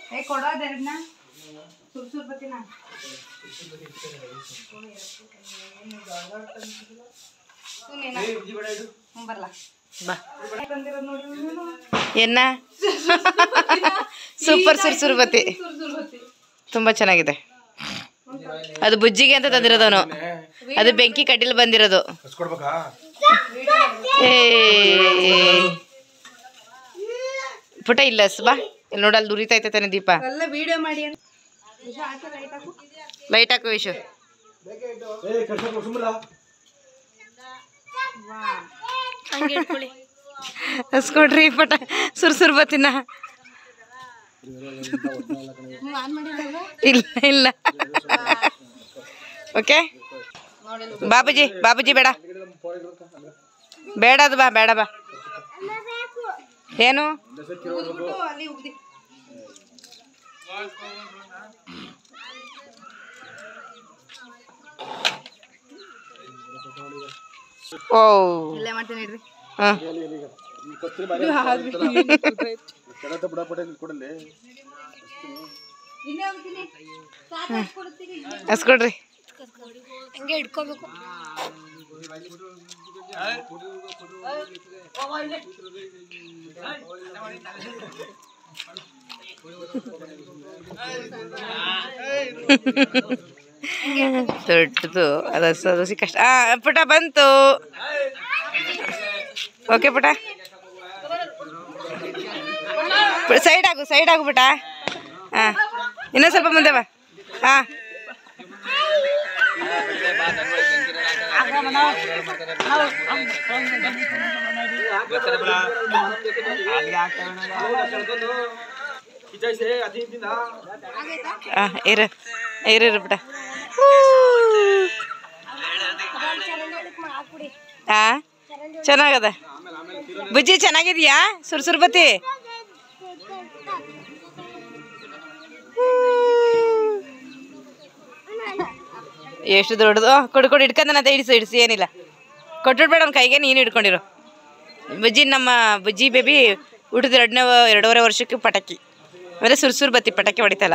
ಕೊಡೋದೆರಡ್ನ ಸುರ್ಸುರ್ ಬತ್ತಿನ ಬರ್ಲಾ ಎನ್ನ ಸೂಪರ್ ಸುರ್ಸುರ್ ಬತ್ತಿ ತುಂಬಾ ಚೆನ್ನಾಗಿದೆ. ಅದು ಬುಜ್ಜಿಗೆ ಅಂತ ತಂದಿರೋದವನು, ಅದು ಬೆಂಕಿ ಕಡ್ಡಿಲ್ ಬಂದಿರೋದು. ಪುಟ ಇಲ್ಲ ಬಾ ಇಲ್ಲಿ ನೋಡಲ್ಲಿ ದುರಿತೈತೆ ತಾನೆ ದೀಪ. ವಿಡಿಯೋ ಮಾಡಿ ಲೈಟ್ ಹಾಕು ವಿಶು. ಹಸ್ಕೊಡ್ರಿ ಪಟ ಸುರ್ಸುರ್ ಬತ್ತಿನ. ಇಲ್ಲ ಇಲ್ಲ ಓಕೆ ಬಾಬುಜಿ ಬಾಬುಜಿ ಬೇಡ ಬೇಡ ಅದು ಬಾ ಬೇಡ ಬಾ. ಏನು ಓ ಇಲ್ಲೇ ಮಾಡ್ತೀನಿ ಇಡ್ರಿ. ಹಸ್ಕೊಡ್ರಿ. ಹಂಗೆ ಇಟ್ಕೋಬೇಕು. ದೊಡ್ಡದು ಅದು ಕಷ್ಟ. ಪುಟ ಬಂತು. ಓಕೆ ಪುಟ ಸೈಡ್ ಆಗು ಪುಟ. ಹಾಂ ಇನ್ನೂ ಸ್ವಲ್ಪ ಮುಂದೆ ಬಾ. ಹಾಂ ಇರು ಪುಟ. ಹಾಂ ಚೆನ್ನಾಗದ ಬುಜ್ಜಿ, ಚೆನ್ನಾಗಿದೆಯಾ ಸುರ್ಸುರ್ ಬತ್ತಿ? ಎಷ್ಟು ದೊಡ್ಡದು. ಕೊಡು ಇಟ್ಕೊಂಡನಂತ ಇಡಿಸಿ ಏನಿಲ್ಲ. ಕೊಟ್ಬಿಡ್ಬೇಡ ಅವ್ನ ಕೈಗೆ, ನೀನು ಇಟ್ಕೊಂಡಿರು. ಬುಜ್ಜಿ ನಮ್ಮ ಬುಜ್ಜಿ ಬೇಬಿ ಊಟದ 2.5 ವರ್ಷಕ್ಕೆ ಪಟಾಕಿ ಆಮೇಲೆ ಸುರ್ಸುರ್ ಬತ್ತಿ ಪಟಾಕಿ ಹೊಡಿತಲ್ಲ.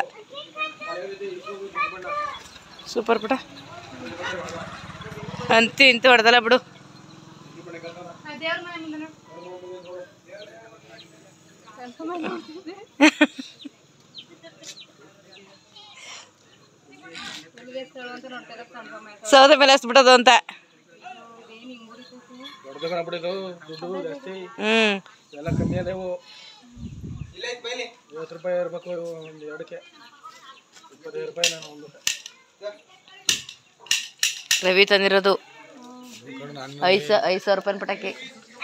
ಸೂಪರ್ ಪುಟ. ಅಂತೂ ಇಂತೂ ಹೊಡೆದಲ್ಲ ಬಿಡು. ಸೌದೆ ಮೇಲೆ ಹಸ್ಬಿಟ್ಟದು ಅಂತ. ರವಿ ತಂದಿರೋದು 5,000 ರೂಪಾಯಿ ಪಟಾಕಿ.